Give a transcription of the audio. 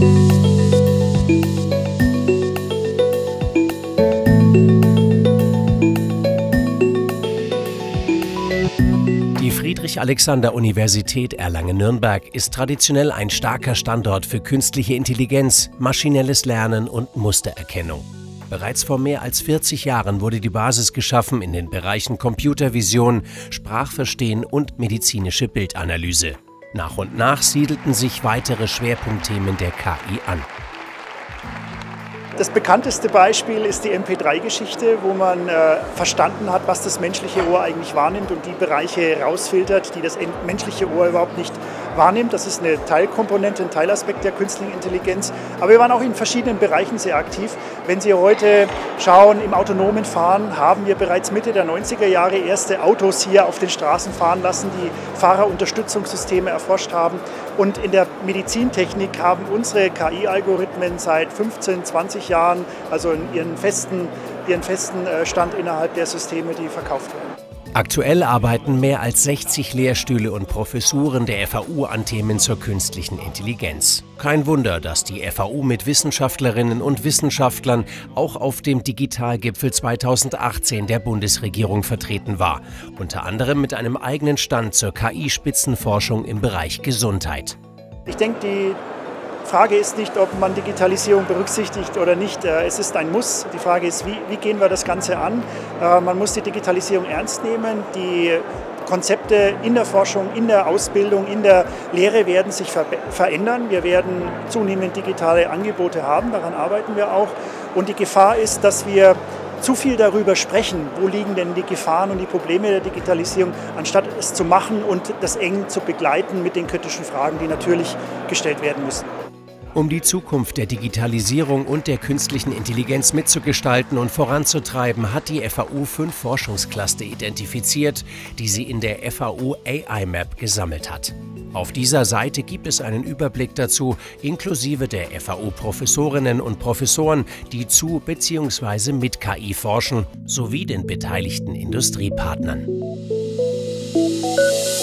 Die Friedrich-Alexander-Universität Erlangen-Nürnberg ist traditionell ein starker Standort für künstliche Intelligenz, maschinelles Lernen und Mustererkennung. Bereits vor mehr als 40 Jahren wurde die Basis geschaffen in den Bereichen Computervision, Sprachverstehen und medizinische Bildanalyse. Nach und nach siedelten sich weitere Schwerpunktthemen der KI an. Das bekannteste Beispiel ist die MP3-Geschichte, wo man verstanden hat, was das menschliche Ohr eigentlich wahrnimmt und die Bereiche rausfiltert, die das menschliche Ohr überhaupt nicht wahrnimmt. Das ist eine Teilkomponente, ein Teilaspekt der künstlichen Intelligenz. Aber wir waren auch in verschiedenen Bereichen sehr aktiv. Wenn Sie heute schauen, im autonomen Fahren haben wir bereits Mitte der 90er Jahre erste Autos hier auf den Straßen fahren lassen, die Fahrerunterstützungssysteme erforscht haben. Und in der Medizintechnik haben unsere KI-Algorithmen seit 15, 20 Jahren, also ihren festen Stand innerhalb der Systeme, die verkauft werden. Aktuell arbeiten mehr als 60 Lehrstühle und Professuren der FAU an Themen zur künstlichen Intelligenz. Kein Wunder, dass die FAU mit Wissenschaftlerinnen und Wissenschaftlern auch auf dem Digitalgipfel 2018 der Bundesregierung vertreten war, unter anderem mit einem eigenen Stand zur KI-Spitzenforschung im Bereich Gesundheit. Ich denke, die Frage ist nicht, ob man Digitalisierung berücksichtigt oder nicht. Es ist ein Muss. Die Frage ist, wie gehen wir das Ganze an? Man muss die Digitalisierung ernst nehmen. Die Konzepte in der Forschung, in der Ausbildung, in der Lehre werden sich verändern. Wir werden zunehmend digitale Angebote haben, daran arbeiten wir auch. Und die Gefahr ist, dass wir zu viel darüber sprechen, wo liegen denn die Gefahren und die Probleme der Digitalisierung, anstatt es zu machen und das eng zu begleiten mit den kritischen Fragen, die natürlich gestellt werden müssen. Um die Zukunft der Digitalisierung und der künstlichen Intelligenz mitzugestalten und voranzutreiben, hat die FAU 5 Forschungscluster identifiziert, die sie in der FAU AI Map gesammelt hat. Auf dieser Seite gibt es einen Überblick dazu, inklusive der FAU-Professorinnen und Professoren, die zu bzw. mit KI forschen, sowie den beteiligten Industriepartnern.